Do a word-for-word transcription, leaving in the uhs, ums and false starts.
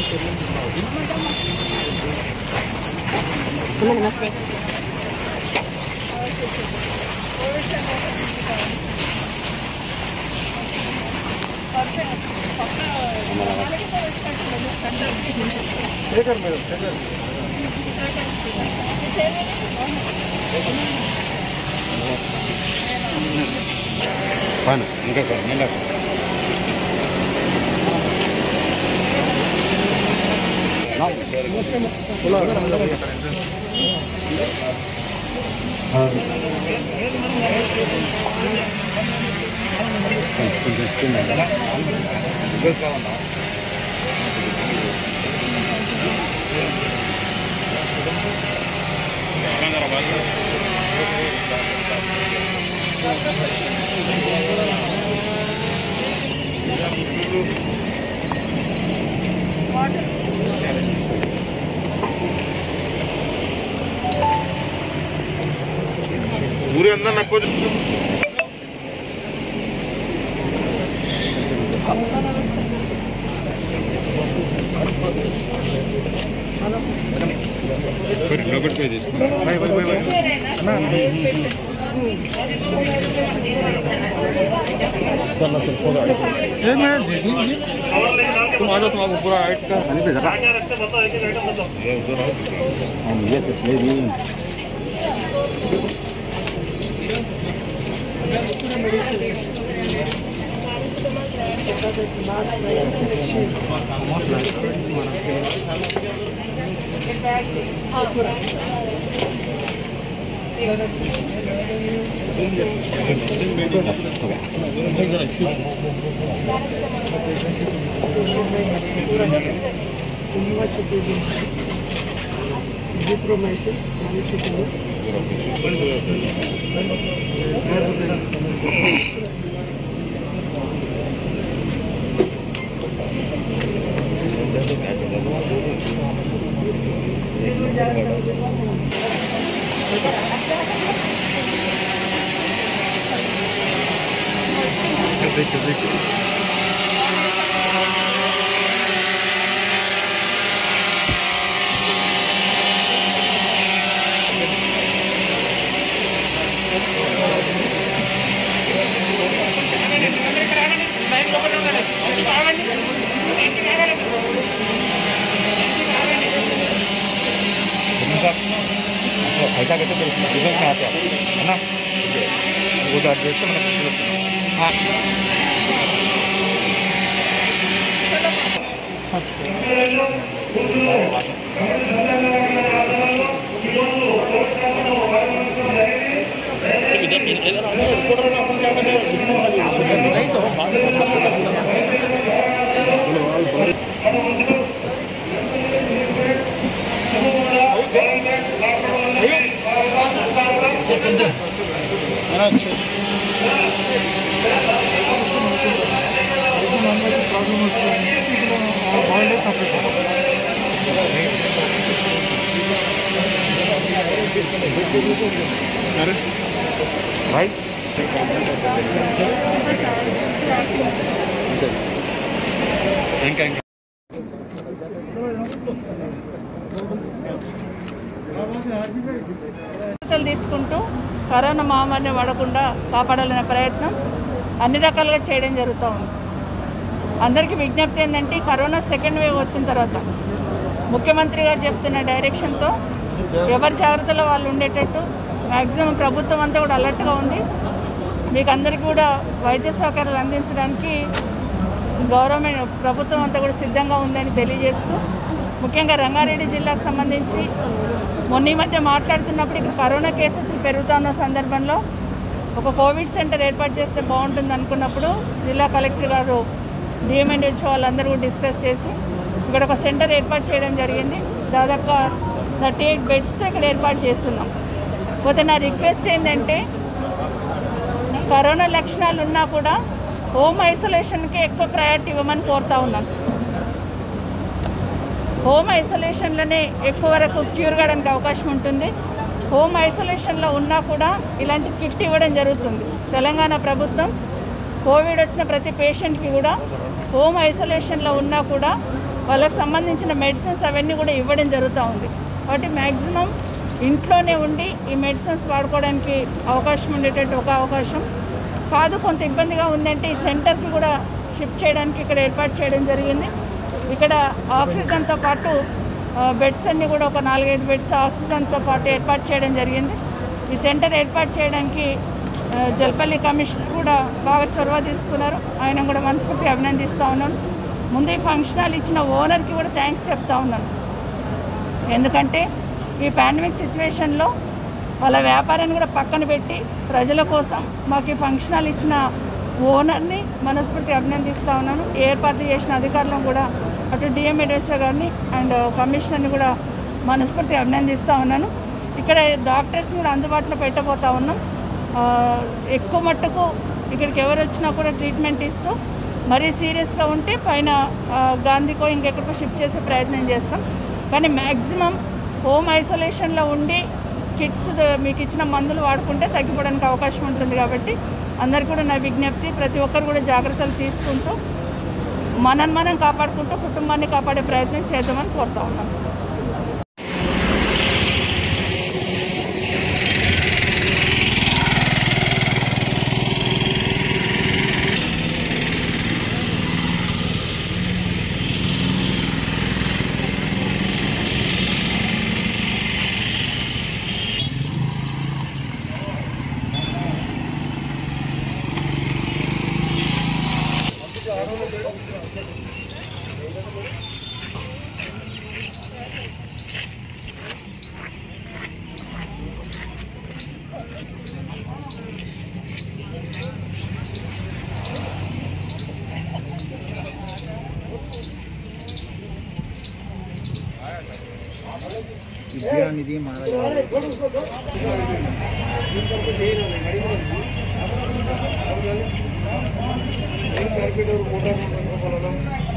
నమస్తే. ఇంకా पूरे अंदर ना कुछ लोकट पे తీసుకున్నా भाई भाई भाई ना चलो चल पूरा ये मैं जी जी तुम आ जाओ, तुम आपको पूरा हाइट का पानी पे जरा क्या रखते बताओ, एक आइटम बताओ ये उधर आओ हम ये तो ले भी देखो देखो पैसा कहते हैं रिजल्ट में आते हैं है ना, वो तो एड्रेस तो मैंने हाँ भाई ఇంకా ఇంకా తీసుకుంటూ కరోనా మహమ్మారిని పడకుండా కాపాడాలనే ప్రయత్నం అన్ని రకాలుగా చేయడం జరుగుతూ ఉంది. అందరికీ విజ్ఞప్తి ఏంటంటే కరోనా సెకండ్ వేవ్ వచ్చిన తర్వాత ముఖ్యమంత్రి గారు చెప్తున్న డైరెక్షన్తో ఎవరి జాగ్రత్తలో వాళ్ళు ఉండేటట్టు మ్యాక్సిమం ప్రభుత్వం అంతా కూడా అలర్ట్గా ఉంది. మీకు అందరికీ కూడా వైద్య సౌకర్యాలు అందించడానికి గవర్నమెంట్ ప్రభుత్వం అంతా కూడా సిద్ధంగా ఉందని తెలియజేస్తూ, ముఖ్యంగా రంగారెడ్డి జిల్లాకు సంబంధించి మొన్న ఈ మధ్య మాట్లాడుతున్నప్పుడు ఇక్కడ కరోనా కేసెస్ పెరుగుతున్న సందర్భంలో ఒక కోవిడ్ సెంటర్ ఏర్పాటు చేస్తే బాగుంటుంది అనుకున్నప్పుడు జిల్లా కలెక్టర్ గారు డిఎంఎన్హెచ్ వాళ్ళందరూ డిస్కస్ చేసి ఇక్కడ ఒక సెంటర్ ఏర్పాటు చేయడం జరిగింది. దాదాపుగా థర్టీ ఎయిట్ బెడ్స్తో ఇక్కడ ఏర్పాటు చేస్తున్నాం. పోతే నా రిక్వెస్ట్ ఏంటంటే కరోనా లక్షణాలు ఉన్నా కూడా హోమ్ ఐసోలేషన్కి ఎక్కువ ప్రయారిటీ ఇవ్వమని కోరుతా ఉన్నాను. హోమ్ ఐసోలేషన్లోనే ఎక్కువ వరకు క్యూర్ కావడానికి అవకాశం ఉంటుంది. హోమ్ ఐసోలేషన్లో ఉన్నా కూడా ఇలాంటి కిట్ ఇవ్వడం జరుగుతుంది. తెలంగాణ ప్రభుత్వం కోవిడ్ వచ్చిన ప్రతి పేషెంట్కి కూడా హోమ్ ఐసోలేషన్లో ఉన్నా కూడా వాళ్ళకి సంబంధించిన మెడిసిన్స్ అవన్నీ కూడా ఇవ్వడం జరుగుతూ ఉంది. కాబట్టి మ్యాక్సిమం ఇంట్లోనే ఉండి ఈ మెడిసిన్స్ వాడుకోవడానికి అవకాశం ఉండేటట్టు ఒక అవకాశం కాదు. కొంత ఇబ్బందిగా ఉందంటే ఈ సెంటర్కి కూడా షిఫ్ట్ చేయడానికి ఇక్కడ ఏర్పాటు చేయడం జరిగింది. ఇక్కడ ఆక్సిజన్తో పాటు బెడ్స్ అన్నీ కూడా ఒక నాలుగైదు బెడ్స్ ఆక్సిజన్తో పాటు ఏర్పాటు చేయడం జరిగింది. ఈ సెంటర్ ఏర్పాటు చేయడానికి జల్పల్లి కమిషనర్ కూడా బాగా చొరవ తీసుకున్నారు. ఆయన కూడా మనస్ఫూర్తిగా అభినందిస్తూ ఉన్నాను. ముందు ఈ ఫంక్షన్ హాల్ ఇచ్చిన ఓనర్కి కూడా థ్యాంక్స్ చెప్తా ఉన్నాను. ఎందుకంటే ఈ పాండమిక్ సిచ్యువేషన్లో వాళ్ళ వ్యాపారాన్ని కూడా పక్కన పెట్టి ప్రజల కోసం మాకు ఈ ఫంక్షన్ హాల్ ఇచ్చిన ఓనర్ని మనస్ఫూర్తిగా అభినందిస్తూ ఉన్నాను. ఏర్పాటు చేసిన అధికారులను కూడా అటు డిఎంఎడ్హెచ్ఓ గారిని అండ్ కమిషనర్ని కూడా మనస్ఫూర్తిగా అభినందిస్తూ ఉన్నాను. ఇక్కడ డాక్టర్స్ని కూడా అందుబాటులో పెట్టబోతూ ఉన్నాం. ఎక్కువ మట్టుకు ఇక్కడికి ఎవరు వచ్చినా కూడా ట్రీట్మెంట్ ఇస్తూ మరీ సీరియస్గా ఉంటే పైన గాంధీకో ఇంకెక్కడికో షిఫ్ట్ చేసే ప్రయత్నం చేస్తాం. కానీ మ్యాక్సిమం హోమ్ ఐసోలేషన్లో ఉండి కిట్స్ మీకు ఇచ్చిన మందులు వాడుకుంటే తగ్గిపోవడానికి అవకాశం ఉంటుంది. కాబట్టి అందరికీ కూడా నా విజ్ఞప్తి, ప్రతి ఒక్కరు కూడా జాగ్రత్తలు తీసుకుంటూ మనని మనం కాపాడుకుంటూ కుటుంబాన్ని కాపాడే ప్రయత్నం చేద్దామని కోరుతా ఉన్నాం. विद्यानिधि महाराज मोटा